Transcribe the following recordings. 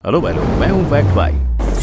Hello भाई लोग, मैं हूँ फैक्ट भाई।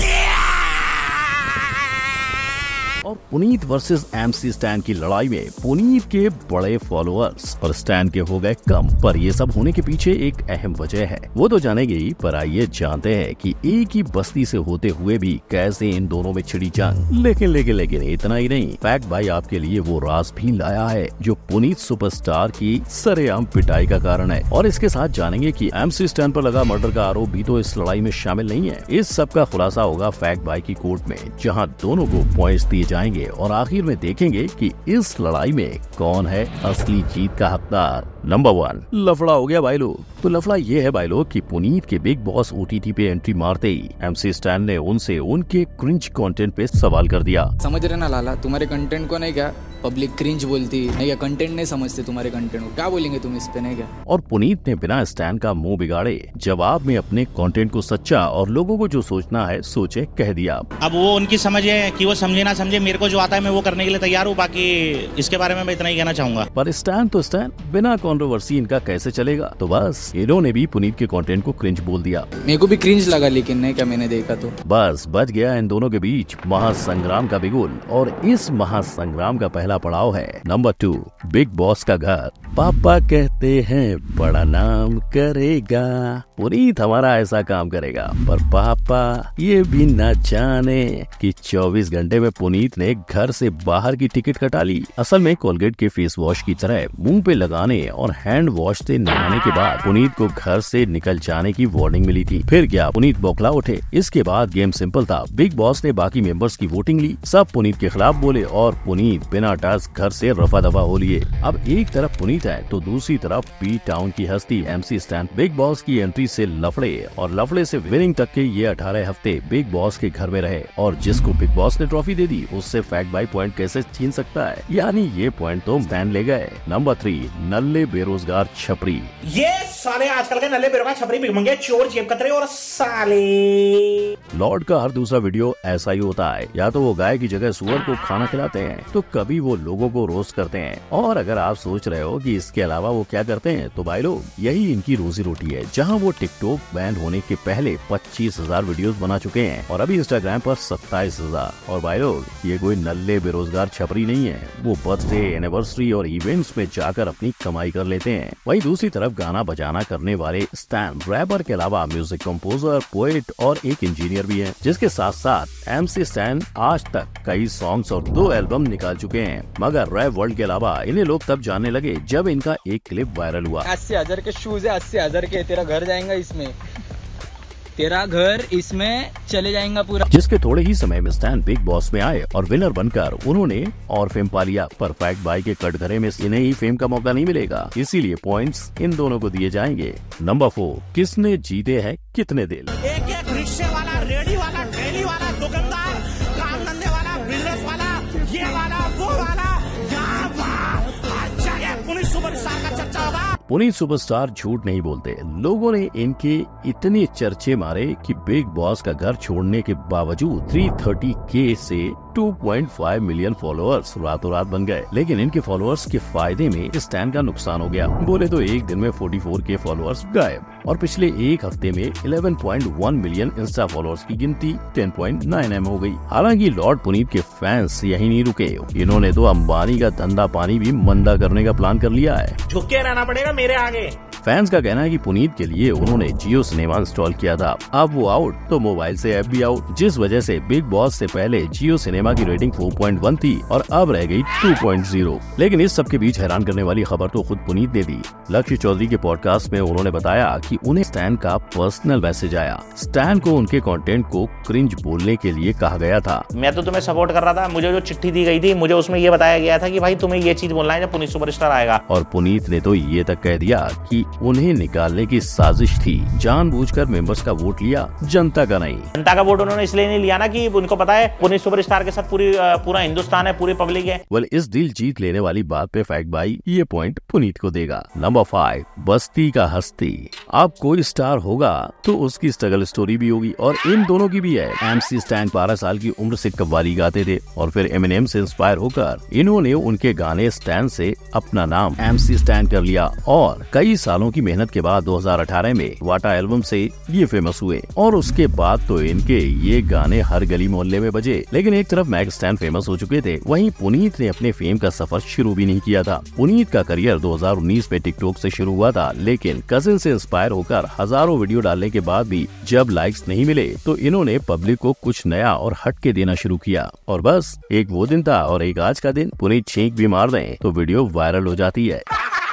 और पुनीत वर्सेस एमसी स्टैन की लड़ाई में पुनीत के बड़े फॉलोअर्स और स्टैन के हो गए कम। पर ये सब होने के पीछे एक अहम वजह है, वो तो जानेंगे ही, पर आइए जानते हैं कि एक ही बस्ती से होते हुए भी कैसे इन दोनों में छिड़ी जंग। लेकिन इतना ही नहीं, फैक्ट भाई आपके लिए वो राज भी लाया है जो पुनीत सुपरस्टार की सरेआम पिटाई का कारण है। और इसके साथ जानेंगे कि एमसी स्टैन पर लगा मर्डर का आरोप भी तो इस लड़ाई में शामिल नहीं है। इस सब का खुलासा होगा फैक्ट भाई की कोर्ट में, जहाँ दोनों को पॉइंट्स दिए जाएंगे और आखिर में देखेंगे कि इस लड़ाई में कौन है असली जीत का हकदार। नंबर 1, लफड़ा हो गया भाई लोग। तो लफड़ा ये है भाई लोग कि पुनीत के बिग बॉस ओटीटी पे एंट्री मारते ही एमसी स्टैन ने उनसे उनके क्रिंज कंटेंट पे सवाल कर दिया। समझ रहे ना लाला, तुम्हारे कंटेंट को नहीं क्या पब्लिक क्रिंज बोलती नहीं, क्या कंटेंट नहीं समझते तुम्हारे कंटेंट को, क्या बोलेंगे तुम इस पे नहीं क्या। और पुनीत ने बिना स्टैन का मुंह बिगाड़े जवाब में अपने कंटेंट को सच्चा और लोगों को जो सोचना है सोचे कह दिया। अब वो उनकी समझ है कि वो समझे ना समझे, मेरे को जो आता है मैं वो करने के लिए तैयार हूँ। बाकी इसके बारे में मैं इतना ही कहना चाहूंगा। पर स्टैन तो स्टैन, बिना कंट्रोवर्सी इनका कैसे चलेगा। तो बस इन्होंने भी पुनीत के कंटेंट को क्रिंज बोल दिया। मेरे को भी क्रिंज लगा, लेकिन नहीं क्या मैंने देखा तो बस बच गया इन दोनों के बीच महासंग्राम का बिगुल। और इस महासंग्राम का पहला पड़ाव है नंबर 2, बिग बॉस का घर। पापा कहते हैं बड़ा नाम करेगा, पुनीत हमारा ऐसा काम करेगा। पर पापा ये भी न जाने कि 24 घंटे में पुनीत ने घर से बाहर की टिकट कटा ली। असल में कोलगेट के फेस वॉश की तरह मुंह पे लगाने और हैंड वॉश से नहाने के बाद पुनीत को घर से निकल जाने की वार्निंग मिली थी। फिर क्या, पुनीत बौखला उठे। इसके बाद गेम सिंपल था, बिग बॉस ने बाकी मेंबर्स की वोटिंग ली, सब पुनीत के खिलाफ बोले और पुनीत बिना टास्क घर से रफा दफा हो लिए। अब एक तरफ पुनीत है तो दूसरी तरफ पी टाउन की हस्ती एमसी स्टैन। बिग बॉस की एंट्री से लफड़े और लफड़े से विनिंग तक के ये 18 हफ्ते बिग बॉस के घर में रहे। और जिसको बिग बॉस ने ट्रॉफी दे दी उससे फैक्ट भाई पॉइंट कैसे छीन सकता है, यानी ये पॉइंट तो स्टैन ले गए। नंबर 3, नल्ले बेरोजगार छपरी। ये साले आजकल के नल्ले बेरोजगार छपरी भिखमंगे चोर जेब कतरे और साले। लॉर्ड का हर दूसरा वीडियो ऐसा ही होता है, या तो वो गाय की जगह सुअर को खाना खिलाते हैं तो कभी वो लोगों को रोस्ट करते हैं। और अगर आप सोच रहे हो कि इसके अलावा वो क्या करते हैं, तो भाई लोग यही इनकी रोजी रोटी है। जहां वो टिकटॉक बैन होने के पहले 25,000 वीडियोस बना चुके हैं और अभी इंस्टाग्राम पर 27,000। और भाई लोग ये कोई नल्ले बेरोजगार छपरी नहीं है, वो बर्थडे, एनिवर्सरी और इवेंट्स में जाकर अपनी कमाई कर लेते हैं। वहीं दूसरी तरफ गाना बजाना करने वाले स्टैन रैपर के अलावा म्यूजिक कंपोजर, पोएट और एक इंजीनियर भी है, जिसके साथ साथ एमसी स्टैन आज तक कई सॉन्ग्स और 2 एल्बम निकाल चुके हैं। मगर रैप वर्ल्ड के अलावा इन्हें लोग तब जानने लगे जब इनका एक क्लिप वायरल हुआ। 80,000 के शूज है, 80,000 के, तेरा घर जाएगा इसमें, तेरा घर इसमें चले जाएगा पूरा। जिसके थोड़े ही समय में स्टैन बिग बॉस में आए और विनर बनकर उन्होंने और फेम पा लिया। पर फैक्ट भाई के कटघरे में इन्हें ही फेम का मौका नहीं मिलेगा, इसीलिए पॉइंट्स इन दोनों को दिए जाएंगे। नंबर 4, किसने जीते हैं कितने दिल। एक रिक्शे वाला, रेडी वाला, ट्रेली वाला, दुकानदार, काम धंधे वाला, बिजनेस वाला, ये वाला, वो वाला, पुनीत सुपरस्टार का चर्चा होगा। पुनीत सुपरस्टार झूठ नहीं बोलते। लोगों ने इनके इतने चर्चे मारे कि बिग बॉस का घर छोड़ने के बावजूद 330K से 2.5 मिलियन फॉलोअर्स रातों रात बन गए। लेकिन इनके फॉलोअर्स के फायदे में स्टैन का नुकसान हो गया। बोले तो एक दिन में 44K फॉलोअर्स गायब और पिछले एक हफ्ते में 11.1 मिलियन इंस्टा फॉलोअर्स की गिनती 10.9M हो गई। हालांकि लॉर्ड पुनीत के फैंस यही नहीं रुके, इन्होंने तो अंबानी का धंधा पानी भी मंदा करने का प्लान कर लिया है। झुक के रहना पड़ेगा मेरे आगे। फैंस का कहना है कि पुनीत के लिए उन्होंने जियो सिनेमा इंस्टॉल किया था, अब वो आउट तो मोबाइल से ऐप भी आउट, जिस वजह से बिग बॉस से पहले जियो सिनेमा की रेटिंग 4.1 थी और अब रह गई 2.0। लेकिन इस सब के बीच हैरान करने वाली खबर तो खुद पुनीत ने दी। लक्ष्य चौधरी के पॉडकास्ट में उन्होंने बताया कि उन्हें स्टैन का पर्सनल मैसेज आया। स्टैन को उनके कंटेंट को क्रिंज बोलने के लिए कहा गया था। मैं तो तुम्हें सपोर्ट कर रहा था, मुझे जो चिट्ठी दी गई थी मुझे उसमें ये बताया गया था कि भाई तुम्हें ये चीज बोलना है जब पुनीत सुपरस्टार आएगा। और पुनीत ने तो ये तक कह दिया कि उन्हें निकालने की साजिश थी, जानबूझकर मेंबर्स का वोट लिया, जनता का नहीं। जनता का वोट उन्होंने इसलिए नहीं लिया ना कि उनको पता है पुनीत सुपरस्टार के साथ पूरा हिंदुस्तान है, पूरी पब्लिक है। वेल, इस दिल जीत लेने वाली बात पे फैक्ट भाई ये पॉइंट पुनीत को देगा। नंबर 5, बस्ती का हस्ती। अब कोई स्टार होगा तो उसकी स्ट्रगल स्टोरी भी होगी और इन दोनों की भी है। MC स्टैन 12 साल की उम्र से कव्वाली गाते थे और फिर एमिनेम से इंस्पायर होकर इन्होंने उनके गाने स्टैन से अपना नाम MC स्टैन कर लिया और कई सालों की मेहनत के बाद 2018 में वाटा एल्बम से ये फेमस हुए और उसके बाद तो इनके ये गाने हर गली मोहल्ले में बजे। लेकिन एक तरफ मैग स्टैन फेमस हो चुके थे, वहीं पुनीत ने अपने फेम का सफर शुरू भी नहीं किया था। पुनीत का करियर 2019 में टिकटॉक से शुरू हुआ था, लेकिन कजिन से इंस्पायर होकर हजारों वीडियो डालने के बाद भी जब लाइक्स नहीं मिले तो इन्होंने पब्लिक को कुछ नया और हटके देना शुरू किया। और बस एक वो दिन था और एक आज का दिन, पुनीत छींक भी मार दें तो वीडियो वायरल हो जाती है।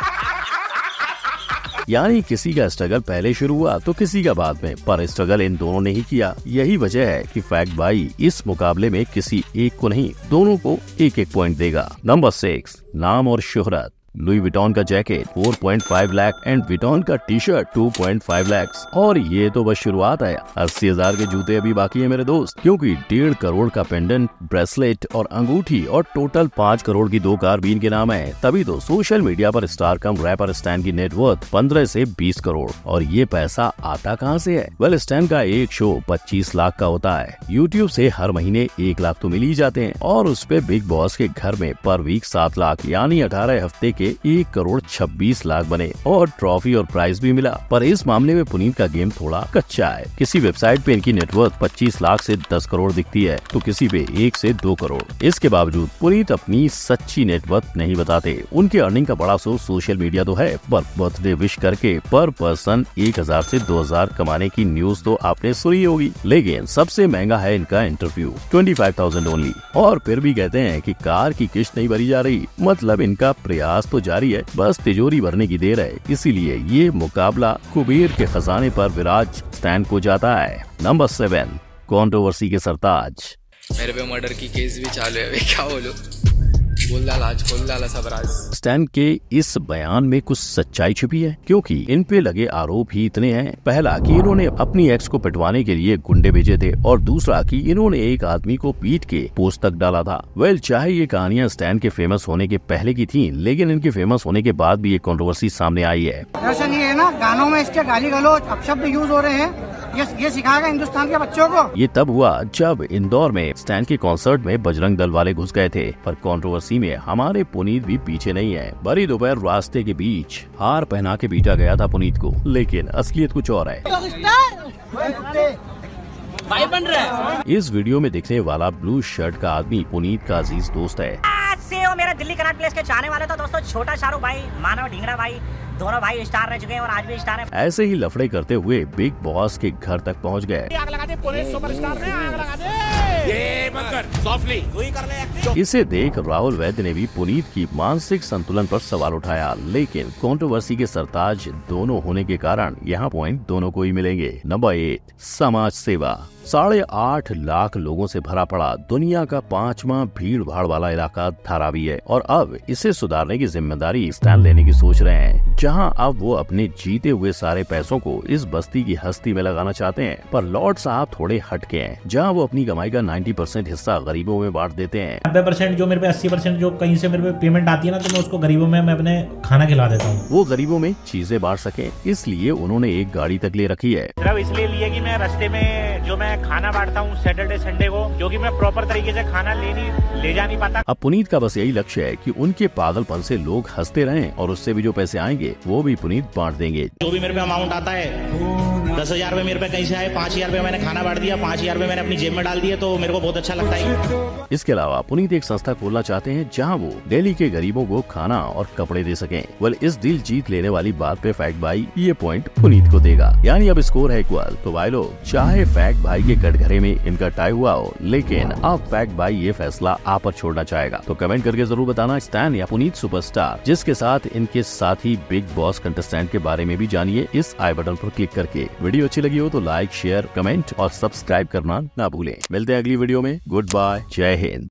यानी किसी का स्ट्रगल पहले शुरू हुआ तो किसी का बाद में, पर स्ट्रगल इन दोनों ने ही किया। यही वजह है कि फैक्ट भाई इस मुकाबले में किसी एक को नहीं, दोनों को एक एक पॉइंट देगा। नंबर 6, नाम और शोहरत। लुई विटॉन का जैकेट 4.5 लाख एंड विटॉन का टी शर्ट 2.5 लाख। और ये तो बस शुरुआत है, 80,000 के जूते अभी बाकी है मेरे दोस्त, क्योंकि 1.5 करोड़ का पेंडेंट, ब्रेसलेट और अंगूठी और टोटल 5 करोड़ की 2 कार भी इनके नाम है। तभी तो सोशल मीडिया पर स्टार कम रैपर स्टैन की नेटवर्थ 15 से 20 करोड़। और ये पैसा आता कहाँ से है? वेल, स्टैन का एक शो 25 लाख का होता है। यूट्यूब से हर महीने 1 लाख तो मिल ही जाते हैं और उस पे बिग बॉस के घर में पर वीक 7 लाख, यानी 18 हफ्ते के 1 करोड़ 26 लाख बने और ट्रॉफी और प्राइज भी मिला। पर इस मामले में पुनीत का गेम थोड़ा कच्चा है। किसी वेबसाइट पे इनकी नेटवर्थ 25 लाख से 10 करोड़ दिखती है तो किसी पे 1 से 2 करोड़। इसके बावजूद पुनीत अपनी सच्ची नेटवर्थ नहीं बताते। उनके अर्निंग का बड़ा सोर्स सोशल मीडिया तो है, पर बर्थडे विश करके पर पर्सन 1000 से 2000 कमाने की न्यूज तो आपने सुनी होगी। लेकिन सबसे महंगा है इनका इंटरव्यू, 25,000 ओनली। और फिर भी कहते हैं कि कार की किश्त नहीं भरी जा रही, मतलब इनका प्रयास तो जारी है, बस तिजोरी भरने की देर है। इसीलिए ये मुकाबला कुबेर के खजाने पर विराज स्टैन को जाता है। नंबर 7, कंट्रोवर्सी के सरताज। मेरे पे मर्डर की केस भी चालू है, क्या बोलूं, खोल डाला सब राज। स्टैन के इस बयान में कुछ सच्चाई छिपी है, क्योंकि इन पे लगे आरोप ही इतने हैं। पहला कि इन्होंने अपनी एक्स को पिटवाने के लिए गुंडे भेजे थे और दूसरा कि इन्होंने एक आदमी को पीट के पोस्ट तक डाला था। वेल, चाहे ये कहानियां स्टैन के फेमस होने के पहले की थी, लेकिन इनके फेमस होने के बाद भी ये कंट्रोवर्सी सामने आई है। दरअसल ये है ना, गानों में इसके गाली गलौज अपशब्द यूज हो रहे हैं, ये सिखाएगा हिंदुस्तान के बच्चों को। ये तब हुआ जब इंदौर में स्टैन के कॉन्सर्ट में बजरंग दल वाले घुस गए थे। पर कंट्रोवर्सी में हमारे पुनीत भी पीछे नहीं है। बड़ी दोपहर रास्ते के बीच हार पहना के पीटा गया था पुनीत को, लेकिन असलियत कुछ और है। भाई बन रहा है। इस वीडियो में दिखने वाला ब्लू शर्ट का आदमी पुनीत का अजीज दोस्त है। मेरा दिल्ली कनॉट प्लेस के चाहने वाले तो दोस्तों, छोटा शाहरुख भाई, मानव ढींगरा भाई, दोनों भाई स्टार रह चुके हैं और आज भी स्टार है। ऐसे ही लफड़े करते हुए बिग बॉस के घर तक पहुंच गए। आग लगा दे, पुलिस सुपरस्टार ने आग लगा दे। ये बंकर सॉफ्टली वही कर ले। इसे देख राहुल वैद्य ने भी पुनीत की मानसिक संतुलन पर सवाल उठाया, लेकिन कंट्रोवर्सी के सरताज दोनों होने के कारण यहाँ पॉइंट दोनों को ही मिलेंगे। नंबर 8, समाज सेवा। 8.5 लाख लोगों से भरा पड़ा दुनिया का 5वां भीड़ भाड़ वाला इलाका धारावी है और अब इसे सुधारने की जिम्मेदारी स्टैन लेने की सोच रहे हैं, जहां अब वो अपने जीते हुए सारे पैसों को इस बस्ती की हस्ती में लगाना चाहते हैं। पर लॉर्ड साहब थोड़े हटके हैं, जहां वो अपनी कमाई का 90% हिस्सा गरीबों में बांट देते हैं। 90% जो मेरे पे 80% जो कहीं से मेरे पे पेमेंट आती है ना, तो मैं उसको गरीबों में मैं अपने खाना खिला देता हूँ। वो गरीबों में चीजें बांट सके, इसलिए उन्होंने एक गाड़ी तक ले रखी है। सिर्फ इसलिए लिए कि मैं रास्ते में जो मैं खाना बांटता हूँ सैटरडे संडे को, क्योंकि मैं प्रॉपर तरीके से खाना ले जा नहीं पाता। अब पुनीत का बस यही लक्ष्य है कि उनके पागलपन से लोग हंसते रहें और उससे भी जो पैसे आएंगे वो भी पुनीत बांट देंगे। जो भी मेरे पे अमाउंट आता है, 10,000 रुपए मेरे पे कहीं से आए, 5,000 रुपए मैंने खाना बांट दिया, 5,000 रुपए मैंने अपनी जेब में डाल दिए, तो मेरे को बहुत अच्छा लगता है। इसके अलावा पुनीत एक संस्था खोलना चाहते हैं जहां वो दिल्ली के गरीबों को खाना और कपड़े दे सकें। वेल, इस दिल जीत लेने वाली बात पे फैक्ट भाई ये पॉइंट पुनीत को देगा, यानी अब स्कोर है इक्वल। तो भाई लोग, चाहे फैक्ट भाई के कटघरे में इनका टाई हुआ हो, लेकिन अब फैक्ट भाई ये फैसला आप पर छोड़ना चाहेगा। तो कमेंट करके जरूर बताना स्टैन या पुनीत सुपरस्टार, जिसके साथ इनके साथी बिग बॉस कंटेस्टेंट के बारे में भी जानिए इस आई बटन पर क्लिक करके। वीडियो अच्छी लगी हो तो लाइक, शेयर, कमेंट और सब्सक्राइब करना ना भूलें। मिलते हैं अगली वीडियो में। गुड बाय, जय हिंद।